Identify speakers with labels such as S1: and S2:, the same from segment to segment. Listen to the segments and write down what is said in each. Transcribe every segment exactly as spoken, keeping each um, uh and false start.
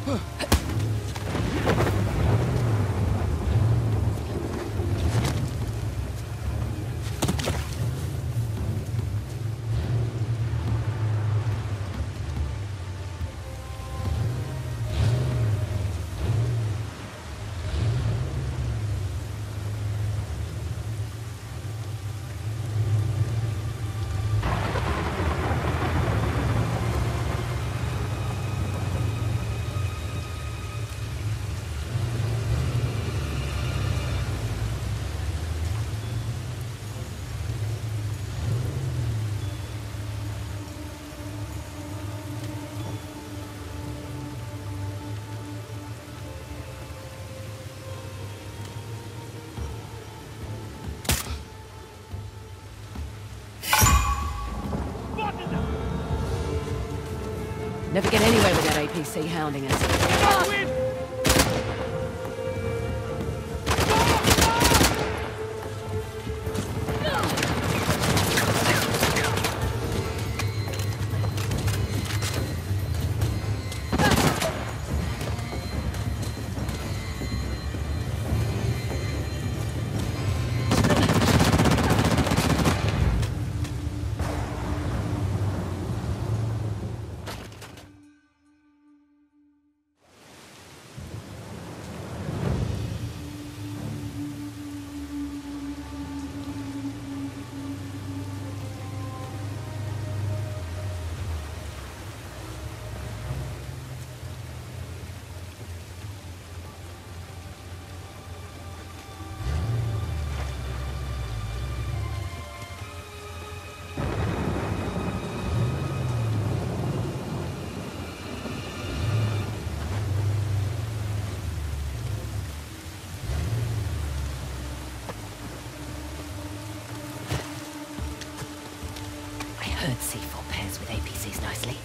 S1: Never get anywhere with that A P C hounding us. Ah! C four pairs with A P Cs nicely.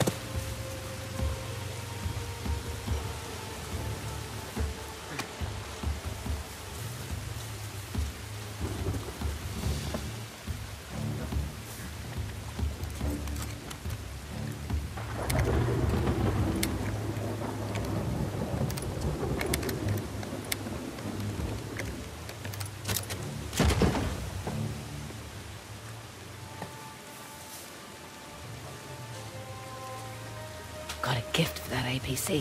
S1: Got a gift for that A P C.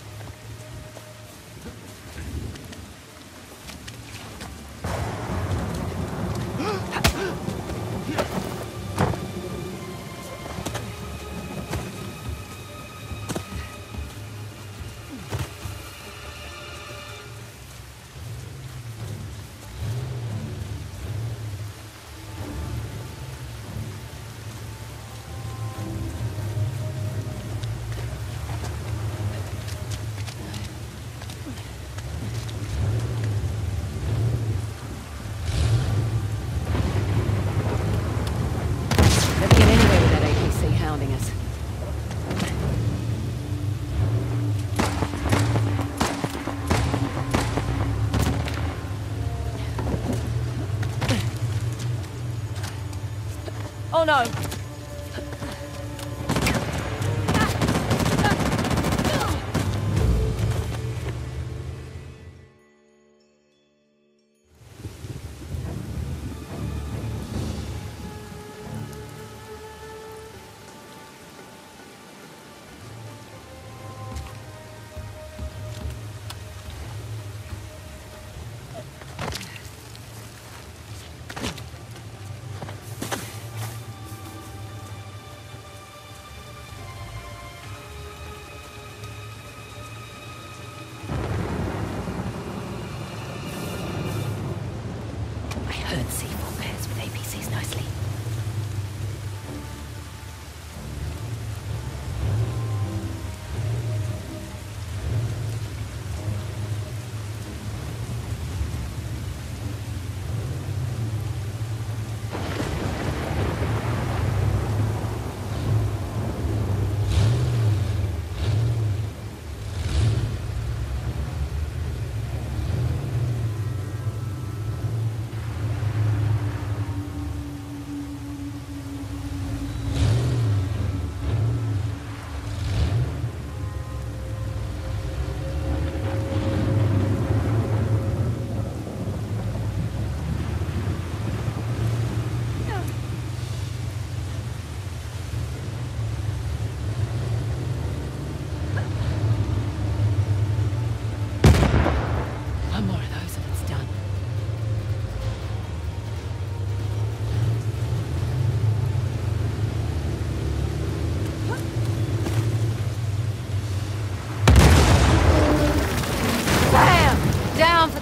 S1: Oh no! C four pairs with A P Cs nicely.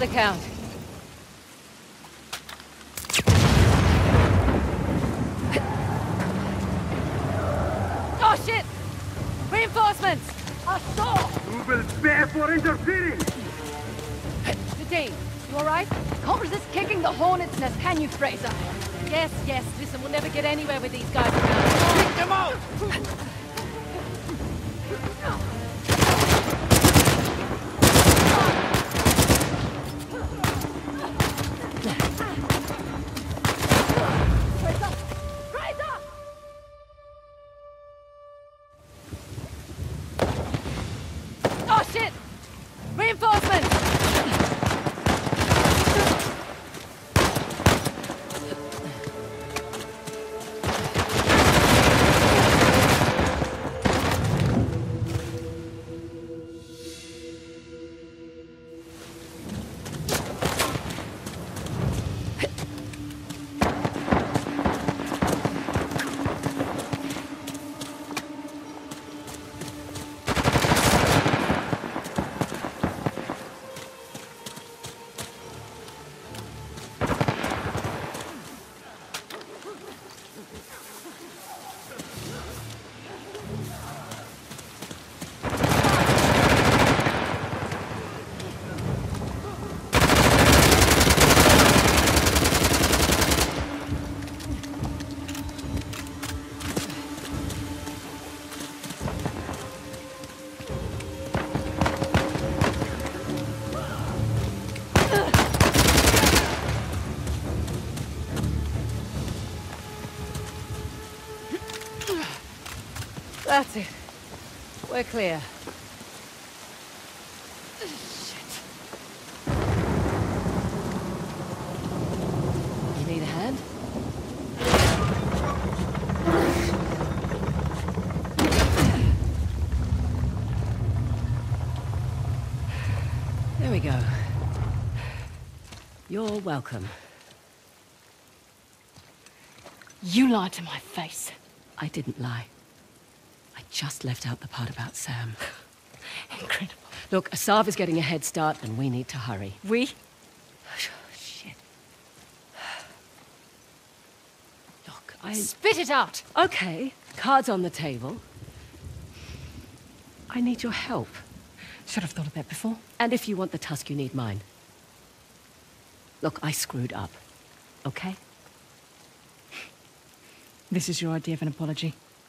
S1: the count. Oh shit! Reinforcements! Assault!
S2: You will pay for interfering!
S1: Nadine, you alright?
S3: Can't resist kicking the hornet's nest, can you, Frazer?
S1: Yes, yes. Listen, we'll never get anywhere with these guys around.
S2: Kick them out!
S1: Oh shit! Reinforcements! That's it. We're clear. Shit. You need a hand? There we go. You're welcome.
S3: You lied to my face.
S1: I didn't lie. I just left out the part about Sam.
S3: Incredible.
S1: Look, Asav is getting a head start and we need to hurry.
S3: We?
S1: Shit. Look, I...
S3: Spit it out!
S1: Okay, cards on the table. I need your help.
S3: Should have thought of that before.
S1: And if you want the Tusk, you need mine. Look, I screwed up. Okay?
S3: This is your idea of an apology.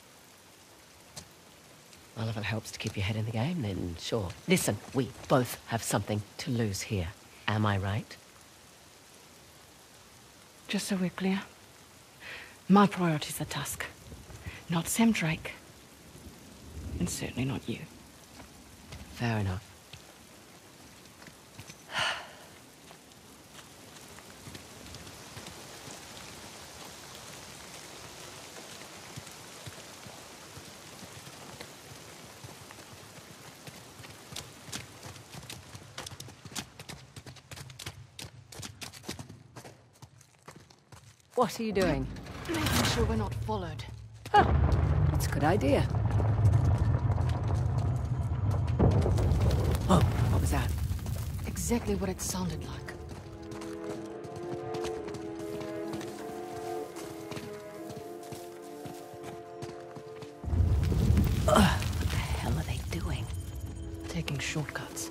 S1: Well, if it helps to keep your head in the game, then sure. Listen, we both have something to lose here. Am I right?
S3: Just so we're clear, my priority's the Tusk, not Sam Drake, and certainly not you.
S1: Fair enough. What are you doing?
S3: Making sure we're not followed.
S1: Huh. That's a good idea. Oh, what was that?
S3: Exactly what it sounded like.
S1: Ugh, what the hell are they doing?
S3: Taking shortcuts.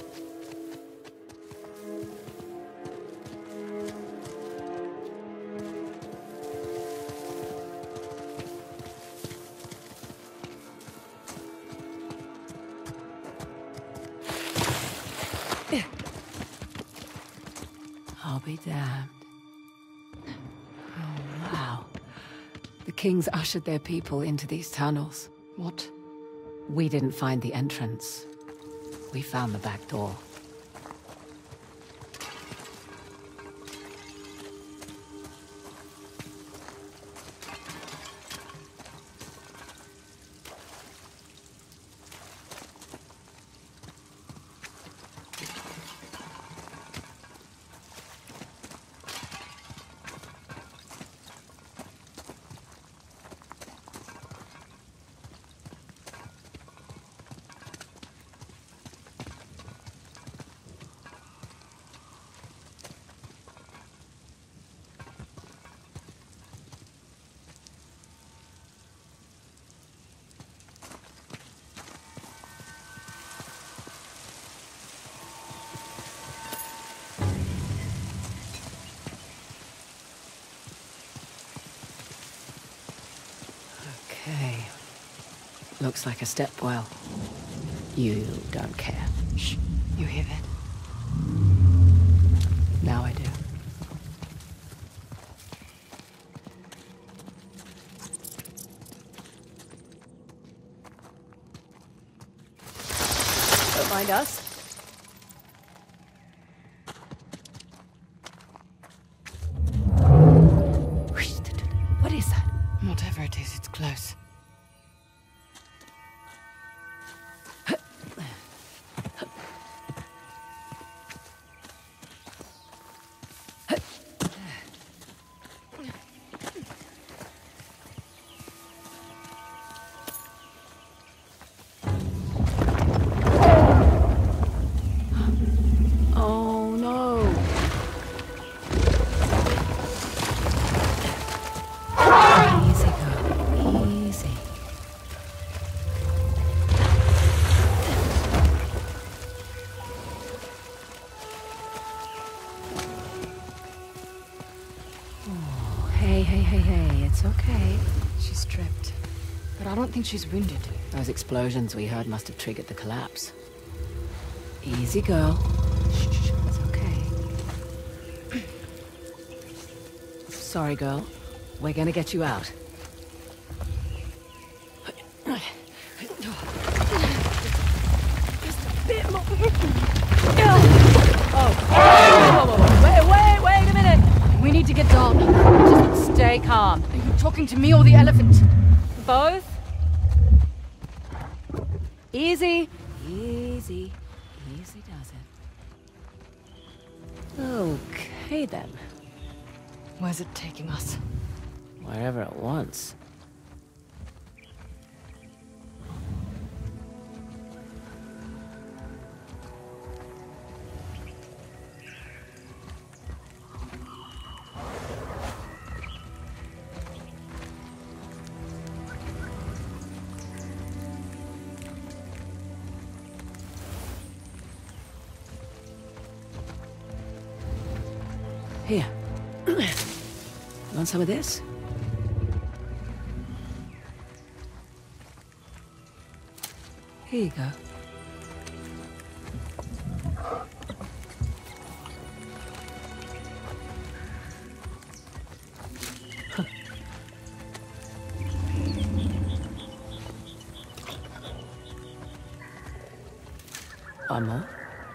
S1: I'll be damned. Oh, wow. The kings ushered their people into these tunnels.
S3: What?
S1: We didn't find the entrance. We found the back door. Looks like a stepwell. You don't care.
S3: Shh. You hear that?
S1: Now I do. Don't mind us. What is that?
S3: Whatever it is, it's close. I think she's wounded.
S1: Those explosions we heard must have triggered the collapse. Easy, girl. Shh, shh, it's okay. Sorry, girl. We're gonna get you out. Just a bit more. Oh. Wait, wait, wait a minute.
S3: We need to get down.
S1: Just stay calm.
S3: Are you talking to me or the elephant?
S1: Both? Easy. Easy. Easy does it. Okay, then.
S3: Where's it taking us?
S1: Wherever it wants. Here. Want some of this? Here you go. Huh. One more.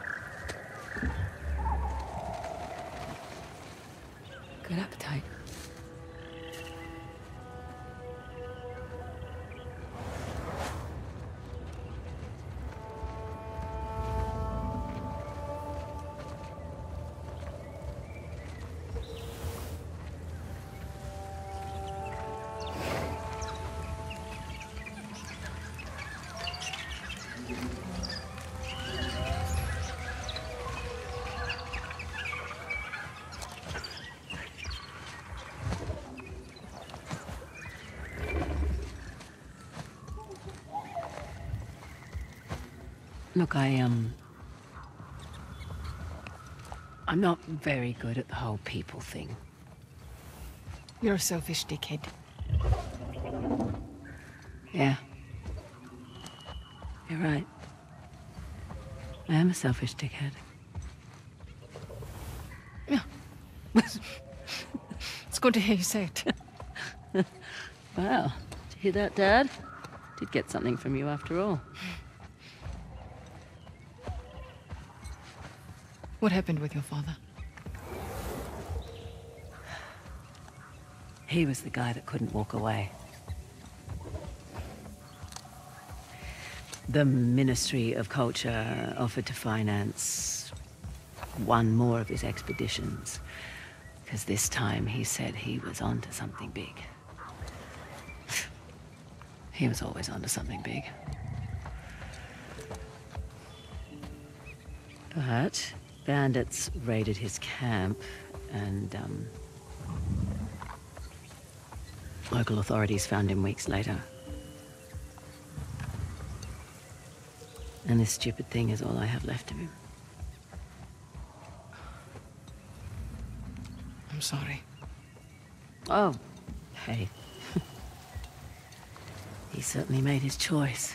S1: Good appetite. Look, I, um... I'm not very good at the whole people thing.
S3: You're a selfish dickhead.
S1: Yeah. You're right. I am a selfish dickhead.
S3: Yeah. It's good to hear you say it.
S1: Well, did you hear that, Dad? Did get something from you after all.
S3: What happened with your father?
S1: He was the guy that couldn't walk away. The Ministry of Culture offered to finance one more of his expeditions, because this time he said he was onto something big. He was always onto something big. But bandits raided his camp, and um, local authorities found him weeks later. And this stupid thing is all I have left of him.
S3: I'm sorry.
S1: Oh, hey. He certainly made his choice.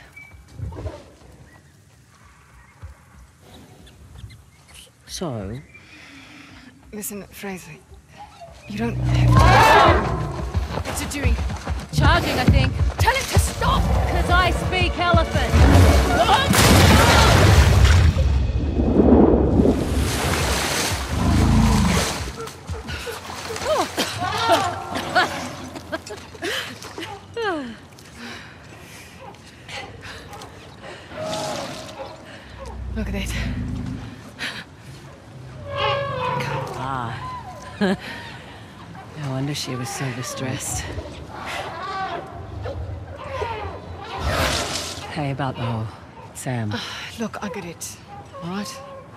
S1: So?
S3: Listen, Frazer, you don't have... What's it doing?
S4: Charging, I think.
S3: Tell it to stop!
S4: Because I speak elephant.
S3: Look at it.
S1: Ah. No wonder she was so distressed. Hey, about the whole Sam.
S3: Uh, look, I get it. All right?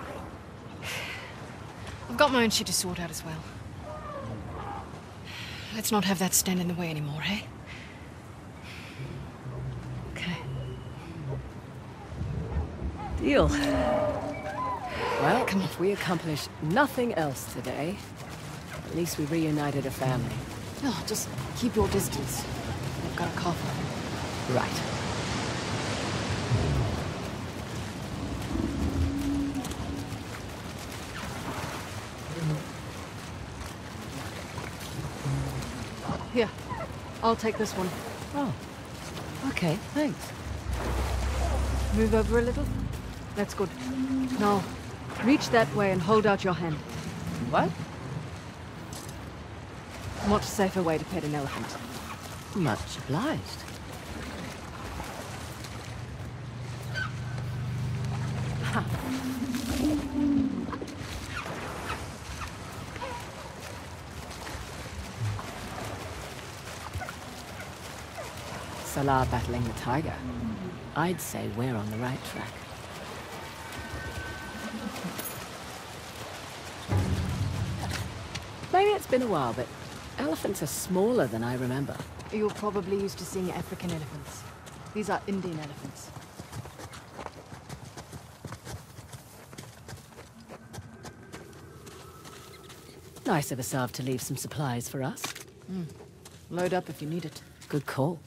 S3: I've got my own shit to sort out as well. Let's not have that stand in the way anymore, hey?
S1: Okay. Deal. Well,
S3: Come on.
S1: if we accomplish nothing else today, at least we reunited a family.
S3: No, just keep your distance. I've got a cough.
S1: Right.
S3: Here, I'll take this one.
S1: Oh. Okay, thanks.
S3: Move over a little. That's good. Now, reach that way and hold out your hand.
S1: What?
S3: Much safer way to pet an elephant.
S1: Much obliged. Salah battling the tiger. I'd say we're on the right track. Maybe it's been a while, but elephants are smaller than I remember.
S3: You're probably used to seeing African elephants. These are Indian elephants.
S1: Nice of Asav to leave some supplies for us.
S3: Mm. Load up if you need it.
S1: Good call.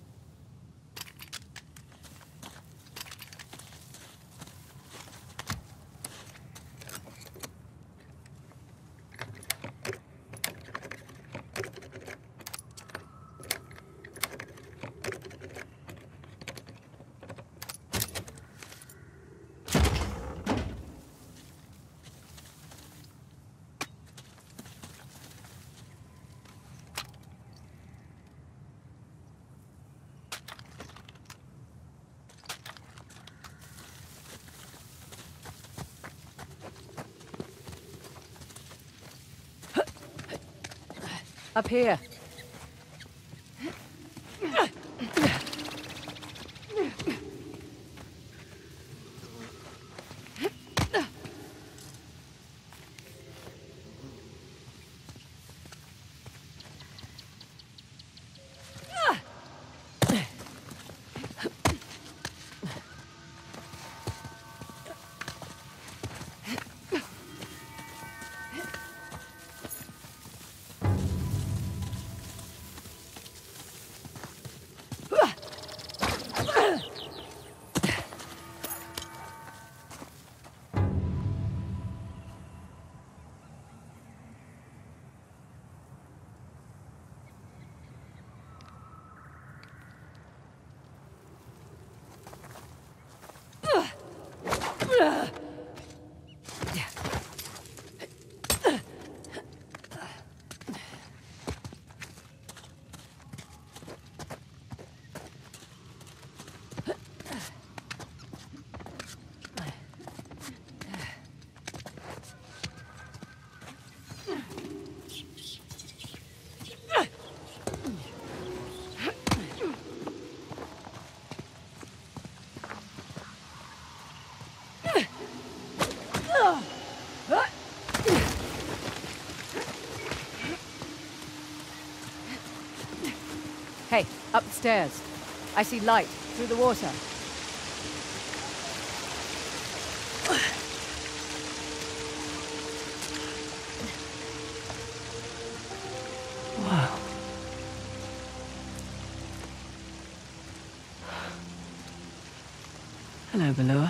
S1: Up here. Hey, up the stairs. I see light through the water. Wow. Hello, Balua.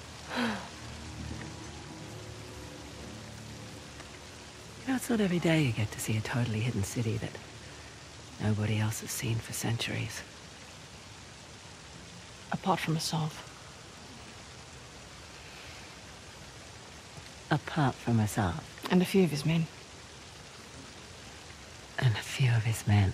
S1: You know, it's not every day you get to see a totally hidden city that nobody else has seen for centuries.
S3: Apart from Assault.
S1: Apart from Assad.
S3: And a few of his men.
S1: And a few of his men.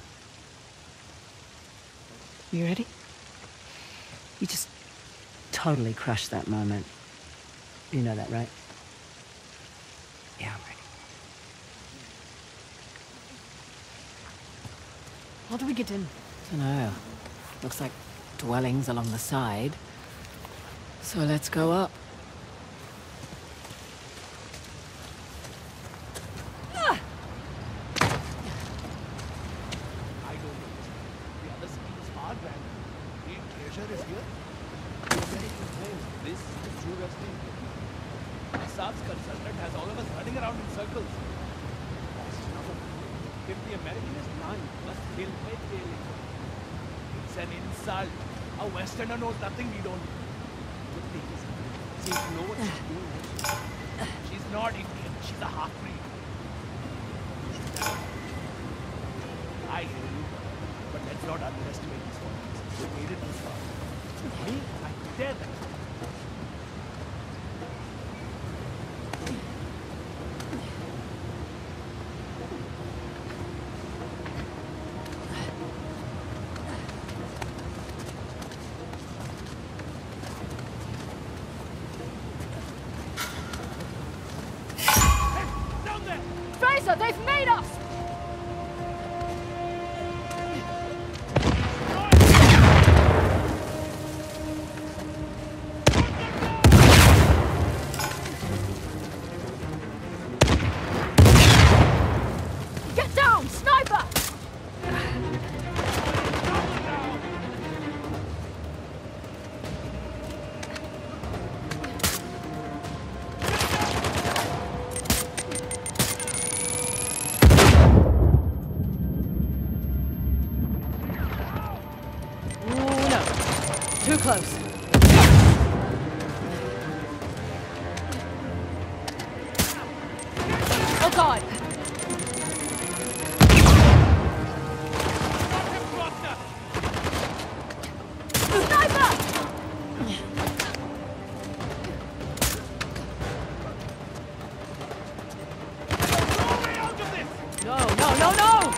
S3: You ready?
S1: You just totally crushed that moment. You know that, right? Yeah, I'm ready.
S3: How do we get in?
S1: Dunno. Looks like dwellings along the side. So let's go up.
S5: Westerner knows nothing we don't. She knows what she's doing. She's not Indian. She's a half-breed. I hear you, but let's not underestimate these ones. They made it this far. Me? I dare them.
S4: Frazer, they've made us! Get down, sniper! Too close. Oh God! Sniper! No, no, no, no!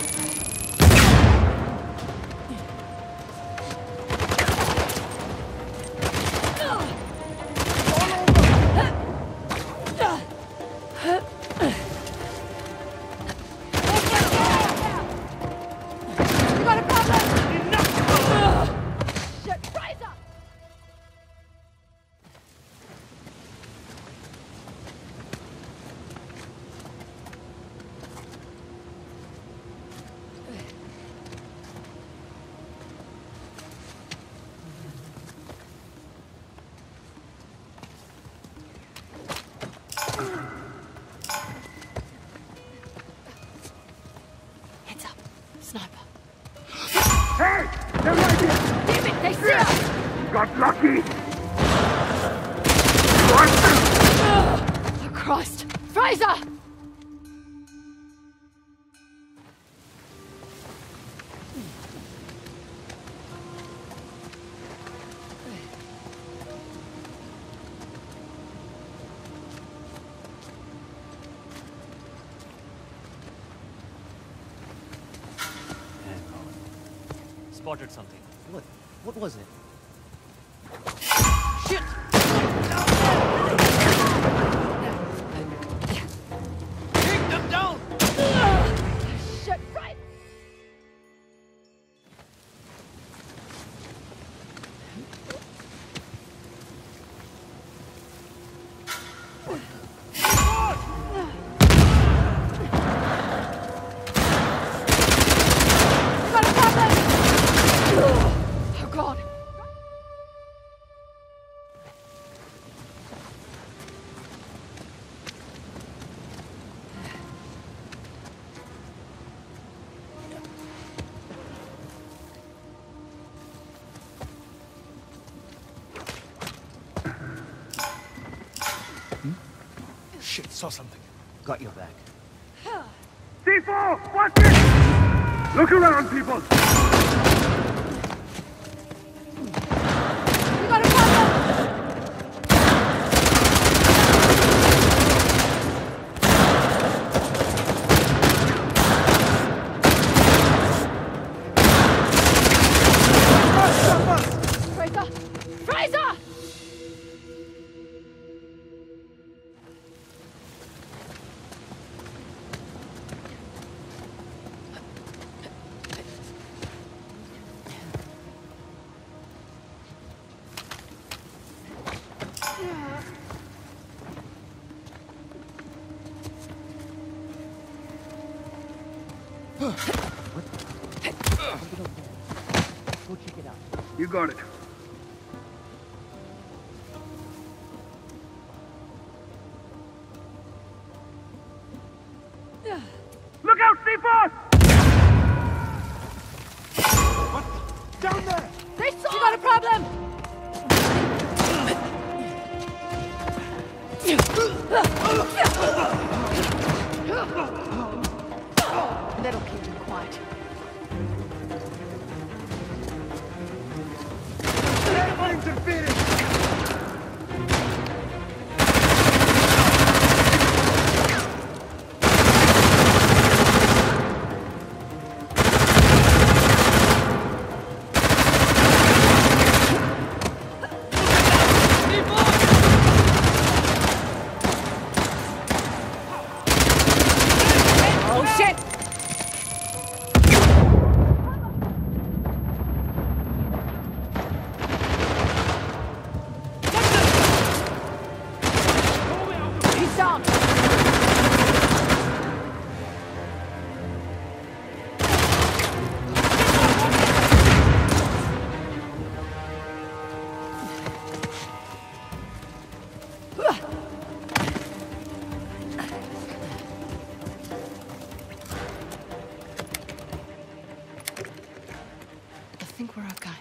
S4: Heads up, sniper.
S2: Hey! They're right here!
S4: Damn it, they see us!
S2: Got lucky!
S4: Oh Christ! Frazer!
S5: Spotted something. What? What was it?
S4: Shit!
S5: Take them down!
S4: Shit, right! Got a problem! Oh God!
S5: Shit, saw something.
S6: Got your back.
S2: C four! Watch it! Look around, people!
S4: We got a problem! Frazer! Frazer!
S6: Go check it out.
S2: You got it. Look out, C four!
S5: What? Down there!
S4: They saw! You got a problem!
S3: That'll keep him quiet.
S5: They're interfering!
S3: Oh shit!
S4: He's down!
S3: I think we're okay.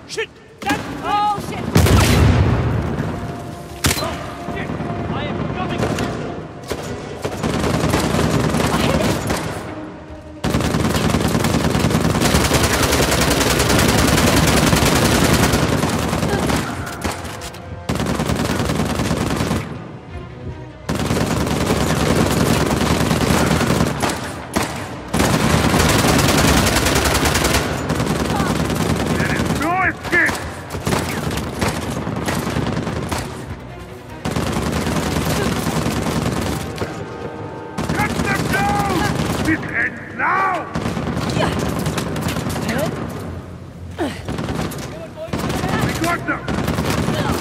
S5: Shit! That's
S4: Oh, shit!
S5: Oh, shit! I am coming!
S4: I hit it!
S2: There is no escape! Cut them down! This ends now! We got them!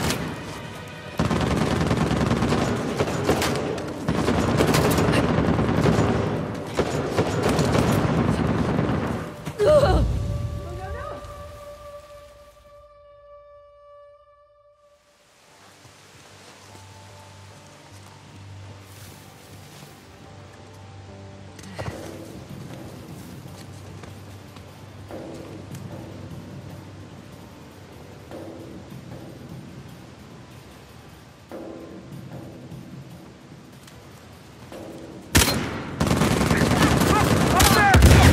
S2: Up there!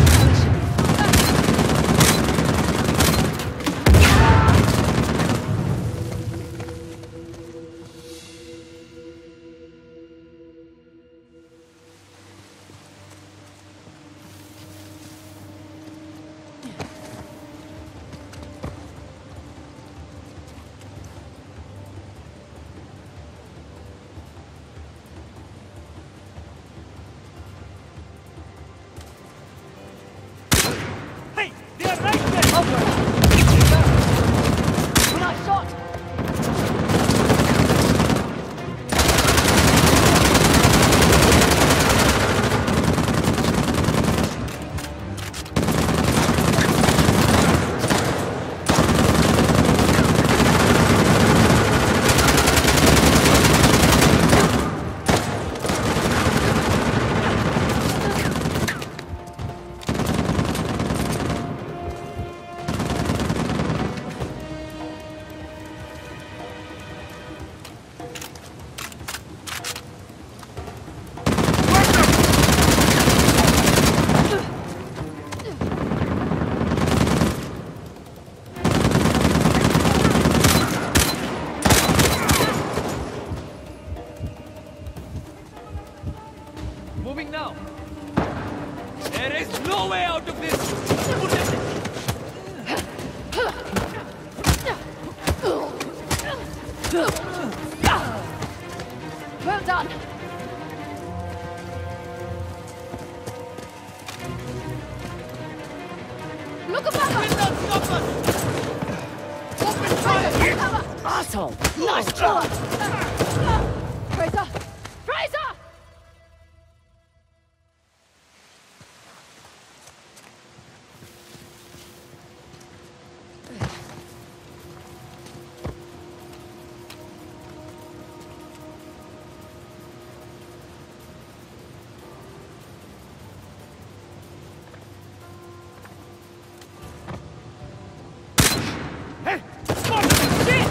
S5: Hey! They are right there!
S4: When I shot!
S5: Moving now. There is no way out of this!
S4: Well done! Look above us! Open fire! Cover!
S1: Asshole!
S4: Nice job! Frazer! Frazer!
S5: Hey! Stop! Shit!